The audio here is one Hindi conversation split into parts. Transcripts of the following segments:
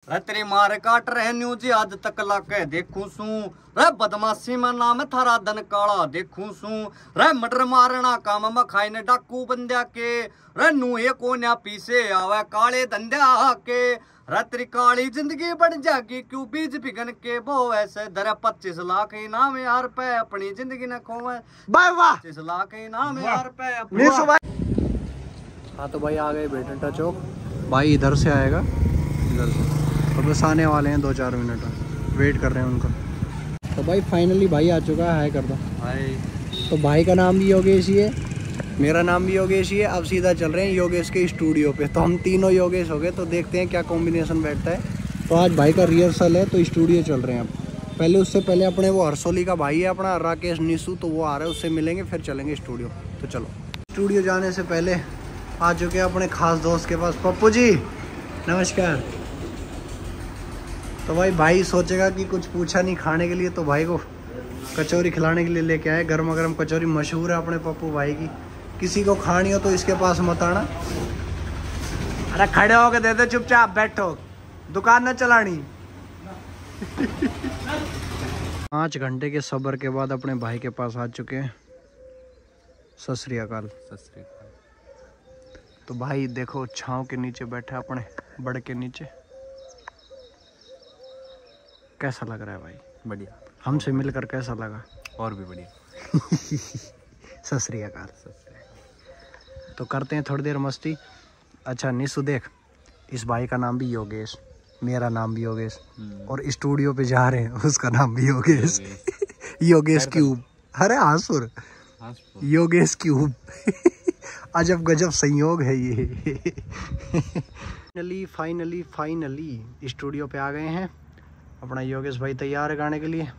तेरी मार काट रहे न्यू जी आज तक लाके देखूं सू रे बदमाशी में नाम थारा दन काला देखूं सू रे मर्डर मारना काम में खाई ने डाकू बंद्या के रे नूहे कोन्या पीसे आवे काले धंध्या के रे तेरी काली जिंदगी बढ़ जागी क्यों बीज बिगन के बो ऐसे दरे 25 लाख इनाम यार पे अपनी जिंदगी न खोवे 25 लाख इनाम यार पे अपनी। हाँ तो भाई आ गए बेटंटा चौक भाई इधर से आएगा इधर से तो बस आने वाले हैं 2-4 मिनट वेट कर रहे हैं उनका। तो भाई फाइनली भाई आ चुका है, हाय कर दो भाई। तो भाई का नाम भी योगेश ही है, मेरा नाम भी योगेश ही है। अब सीधा चल रहे हैं योगेश के स्टूडियो पे। तो हम तीनों योगेश हो गए, तो देखते हैं क्या कॉम्बिनेशन बैठता है। तो आज भाई का रिहर्सल है तो स्टूडियो चल रहे हैं अब। पहले उससे पहले अपने वो हरसोली का भाई है अपना राकेश निशु, तो वो आ रहा है, उससे मिलेंगे फिर चलेंगे स्टूडियो। तो चलो स्टूडियो जाने से पहले आ चुके हैं अपने खास दोस्त के पास। पप्पू जी नमस्कार। तो भाई सोचेगा कि कुछ पूछा नहीं खाने के लिए, तो भाई को कचौरी खिलाने के लिए लेके आए। गर्मा गर्म कचौरी मशहूर है अपने पप्पू भाई की। किसी को खानी हो तो इसके पास मत आना। अरे खड़े होके दे दे, चुपचाप बैठो, दुकान न चलानी। 5 घंटे के सब्र के बाद अपने भाई के पास आ चुके हैं। सत श्री अकाल। तो भाई देखो छांव के नीचे बैठा अपने बड़ के नीचे। कैसा लग रहा है भाई? बढ़िया। हमसे मिलकर कैसा लगा? और भी बढ़िया। सत श्री अकाल। तो करते हैं थोड़ी देर मस्ती। अच्छा निशु देख, इस भाई का नाम भी योगेश, मेरा नाम भी योगेश, और स्टूडियो पे जा रहे हैं उसका नाम भी योगेश। योगेश क्यूब। अरे आसुर योगेश क्यूब। अजब गजब संयोग है ये। फाइनली स्टूडियो पे आ गए हैं। अपना योगेश भाई तैयार है गाने के लिए।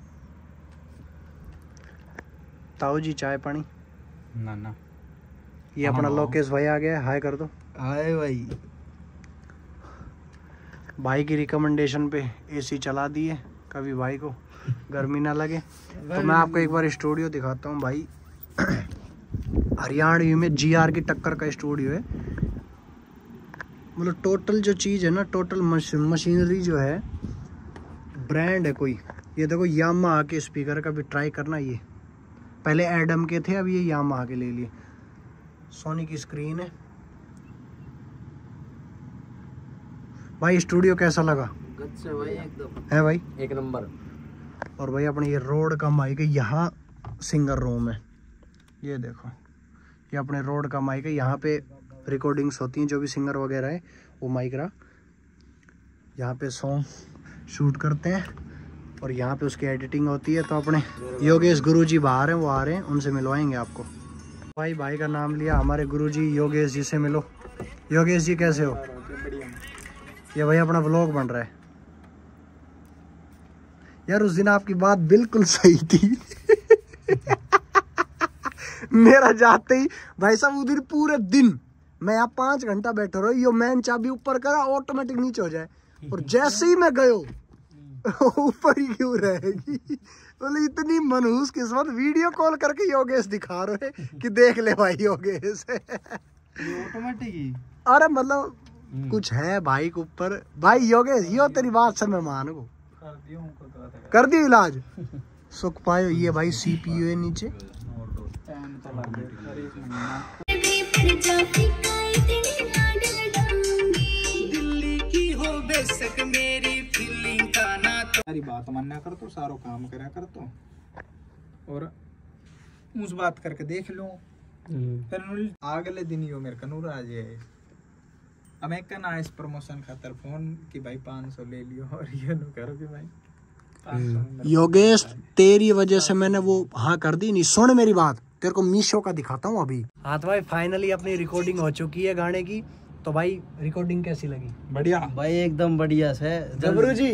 ताऊ जी चाय पानी? ना ये अपना लोकेश भाई आ गया, हाय कर दो। हाय भाई। भाई की रिकमेंडेशन पे एसी चला दिए, कभी भाई को गर्मी ना लगे। तो मैं आपको एक बार स्टूडियो दिखाता हूँ भाई। हरियाणवी में GR की टक्कर का स्टूडियो है। मतलब टोटल जो चीज़ है ना, टोटल मशीनरी जो है, ब्रांड है कोई। ये देखो यामाहा के स्पीकर का भी ट्राई करना। ये पहले एडम के थे, अब ये यामाहा के ले लिए। सोनी की स्क्रीन है भाई। स्टूडियो कैसा लगा? गच्चे भाई एकदम है भाई, एक नंबर। और भाई अपने ये रोड का माइक है, यहाँ सिंगर रूम है। ये देखो ये अपने रोड का माइक है, यहाँ पे रिकॉर्डिंग्स होती हैं जो भी सिंगर वगैरह है, वो माइक रहा। यहाँ पे सॉन्ग शूट करते हैं और यहाँ पे उसकी एडिटिंग होती है। तो अपने योगेश गुरुजी बाहर हैं, वो आ रहे हैं, उनसे मिलवाएंगे आपको। भाई का नाम लिया, हमारे गुरुजी योगेश जी से मिलो। योगेश जी कैसे हो? ये भाई अपना व्लॉग बन रहा है यार। उस दिन आपकी बात बिल्कुल सही थी। मेरा जाते ही भाई साहब उधर पूरे दिन मैं यहाँ 5 घंटा बैठा रहा, यो मैन चाबी ऊपर करा ऑटोमेटिक नीचे हो जाए, और जैसे ही मैं गयो ऊपर ही क्यों रहेगी। बोले इतनी मनहूस किस्मत, वीडियो कॉल करके योगेश दिखा रहे कि देख ले भाई योगेश ऑटोमेटिक ही। अरे मतलब कुछ है भाई के ऊपर। भाई योगेश यो तेरी बात से मैं मान को कर दी इलाज। सुख पायो। ये भाई CPU है नीचे। दिल्ली की हो बेशक मेरी फीलिंग का ना तो सारी बात मानना कर तो, सारो काम करा कर तो, और उस बात करके देख लो। फिर अगले दिन यो मेरे कनूर आ जाए। अब मैं कहना इस प्रमोशन खातर फोन कि भाई 500 ले लियो, और ये नो करो कि भाई योगेश तेरी वजह से मैंने वो हाँ कर दी। नहीं सुन मेरी बात, तेरे को मीशो का दिखाता हूँ अभी। हाँ तो भाई फाइनली अपनी रिकॉर्डिंग हो चुकी है गाने की। तो भाई रिकॉर्डिंग कैसी लगी? बढ़िया भाई एकदम बढ़िया से जबरू जी।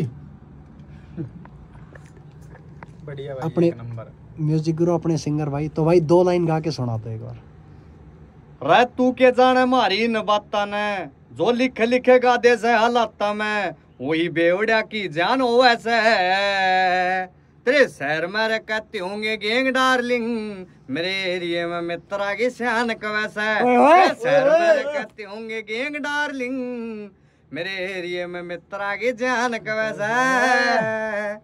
बढ़िया भाई, अपने एक नंबर म्यूजिक गुरु अपने सिंगर भाई। तो भाई 2 लाइन गा के सुना तो एक बार। रे तू के जाने मारी न बाता ने, जो लिखेगा दे से हालात में, वही बेवड़िया की जान हो ऐसे। तेरे शहर में कहते होंगे गैंग डार्लिंग, मेरे एरिया में मित्रा की शान कवैसा। शहर में कहते होंगे गैंग डार्लिंग, मेरे एरिया में मित्रा की जान का वैसा।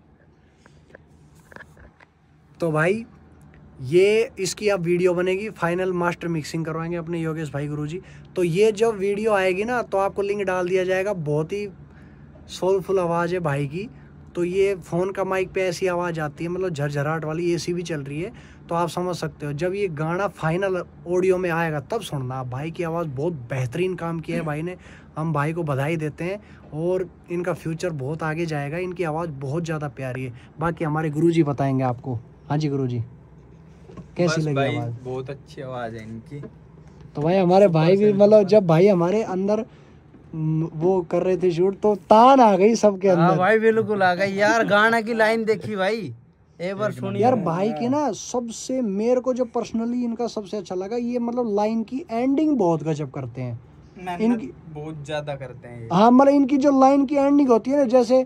तो भाई ये इसकी अब वीडियो बनेगी, फाइनल मास्टर मिक्सिंग करवाएंगे अपने योगेश भाई गुरुजी। तो ये जब वीडियो आएगी ना तो आपको लिंक डाल दिया जाएगा। बहुत ही सोलफुल आवाज़ है भाई की। तो ये फ़ोन का माइक पे ऐसी आवाज़ आती है, मतलब झरझराहट वाली, एसी भी चल रही है, तो आप समझ सकते हो। जब ये गाना फाइनल ऑडियो में आएगा तब सुनना आप। भाई की आवाज़ बहुत बेहतरीन काम किया है भाई ने, हम भाई को बधाई देते हैं। और इनका फ्यूचर बहुत आगे जाएगा, इनकी आवाज़ बहुत ज़्यादा प्यारी है। बाकी हमारे गुरुजी बताएंगे आपको। हाँ जी गुरुजी, कैसी लगी आवाज़? बहुत अच्छी आवाज़ है इनकी। तो भाई हमारे भाई भी, मतलब जब भाई हमारे अंदर वो कर रहे थे शूट तो तान आ गई सबके अंदर। हाँ भाई बिल्कुल आ गई यार। गाना की लाइन देखी भाई, एक बार सुनिए यार। भाई की ना सबसे मेरे को जो पर्सनली इनका सबसे अच्छा लगा, ये मतलब लाइन की एंडिंग बहुत गजब करते हैं इनकी, बहुत ज्यादा करते हैं ये। हाँ मतलब इनकी जो लाइन की एंडिंग होती है ना, जैसे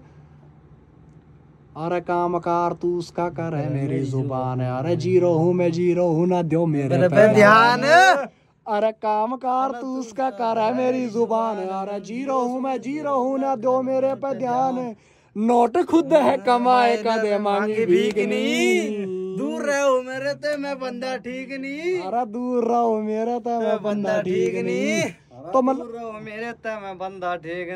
अरे काम कार तू उसका कर है मेरी जुबान है, अरे जीरो हूँ मैं जीरो हूँ ना दो मेरे पे ध्यान, अरे काम कार तू उसका कर है मेरी जुबान है, अरे जीरो हूँ मैं जीरो हूँ ना दो मेरे पे ध्यान है, नोट खुद है कमाए का दे मांगी भीख नहीं, दूर रहो मेरे ते मैं बंदा ठीक नहीं, अरे दूर रहो मेरे ते मैं बंदा ठीक नहीं। तो मतलब मेरे ते मैं बंदा ठीक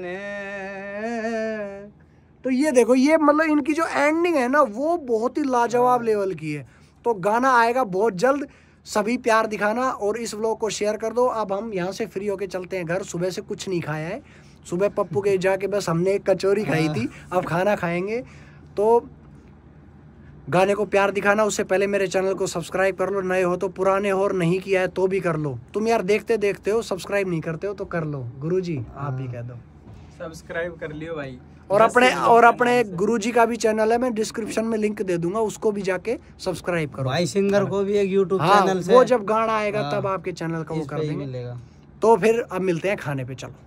नहीं। तो ये देखो, ये मतलब इनकी जो एंडिंग है ना वो बहुत ही लाजवाब लेवल की है। तो गाना आएगा बहुत जल्द, सभी प्यार दिखाना और इस व्लॉग को शेयर कर दो। अब हम यहाँ से फ्री होके चलते हैं घर। सुबह से कुछ नहीं खाया है, सुबह पप्पू के जाके बस हमने एक कचौरी खाई थी, अब खाना खाएंगे। तो गाने को प्यार दिखाना, उससे पहले मेरे चैनल को सब्सक्राइब कर लो, नए हो तो, पुराने हो और नहीं किया है तो भी कर लो। तुम यार देखते देखते हो, सब्सक्राइब नहीं करते हो तो कर लो। गुरुजी आप भी कह दो, सब्सक्राइब कर लियो भाई। और अपने गुरुजी का भी चैनल है, मैं डिस्क्रिप्शन में लिंक दे दूंगा, उसको भी जाके सब्सक्राइब करो। भाई सिंगर को भी एक यूट्यूब हाँ, चैनल से, वो जब गाना आएगा तब आपके चैनल का वो कर देंगे। मिलेगा। तो फिर अब मिलते हैं खाने पे, चलो।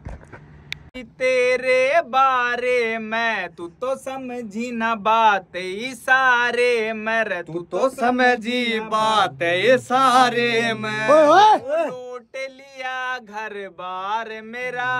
तेरे बारे में तू तो समझी ना बात इशारे में, तू तो समझी बात ये सारे में, लूट लिया घर बार मेरा,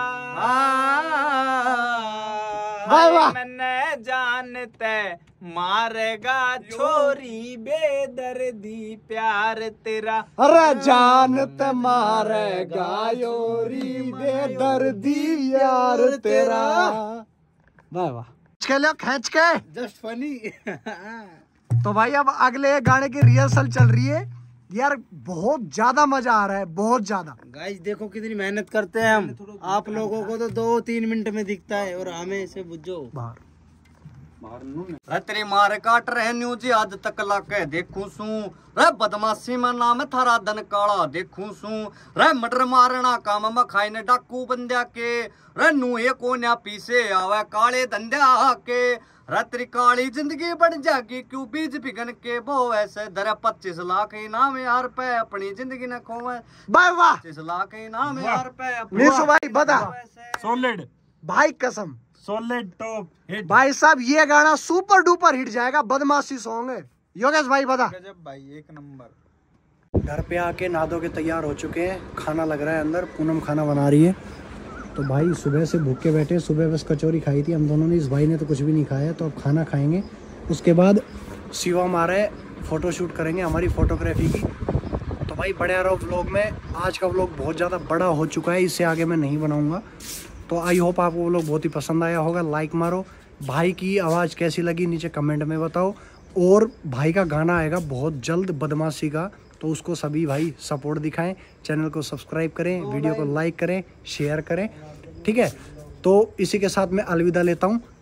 मैंने जानते मारेगा छोरी बेदर्दी प्यार तेरा, अरे जानत मारेगा योरी बेदर्दी यार तेरा। वाह वाह, खींच के जस्ट फनी। तो भाई अब अगले गाने की रिहर्सल चल रही है यार, बहुत ज्यादा मजा आ रहा है, बहुत ज्यादा। गाइस देखो कितनी मेहनत करते हैं हम, आप लोगों को तो 2-3 मिनट में दिखता है और हमें इसे बुझो बाहर। तेरी मार काट रहे न्यू जी आज तक ला के देखूं सू, रे बदमाशी में नाम थारा दन काला देखूं सू, रे मटर मारना काम में खाई ने डाकू बंद्या के, रे नूहे को न्या पीसे आवे काले धंध्या के, रे तेरी काली जिंदगी बढ़ जाएगी क्यों बीज बिगन के बो ऐसे, दरे 25 लाख इनाम यार पे अपनी जिंदगी न खोवे, वाह वाह, 25 लाख इनाम यार पे निशु भाई बता, सॉलिड भाई कसम, सॉलिड टॉप हिट भाई साहब ये गाना सुपर डुपर हिट जाएगा, बदमाशी सॉन्ग है। योगेश भाई बता। गजब भाई, एक नंबर। घर पे आके नहा धो के तैयार हो चुके हैं, खाना लग रहा है अंदर, पूनम खाना बना रही है। तो भाई सुबह से भूखे बैठे, सुबह बस कचौरी खाई थी हम दोनों ने, इस भाई ने तो कुछ भी नहीं खाया। तो अब खाना खाएंगे, उसके बाद शिवम आ रहा है, फ़ोटो शूट करेंगे हमारी फ़ोटोग्राफी की। तो भाई बड़े रहो व्लॉग में, आज का व्लॉग बहुत ज़्यादा बड़ा हो चुका है, इससे आगे मैं नहीं बनाऊँगा। तो आई होप आपको वो लोग बहुत ही पसंद आया होगा, लाइक मारो। भाई की आवाज़ कैसी लगी नीचे कमेंट में बताओ, और भाई का गाना आएगा बहुत जल्द बदमाशी का, तो उसको सभी भाई सपोर्ट दिखाएं, चैनल को सब्सक्राइब करें, वीडियो को लाइक करें, शेयर करें, ठीक है। तो इसी के साथ मैं अलविदा लेता हूँ।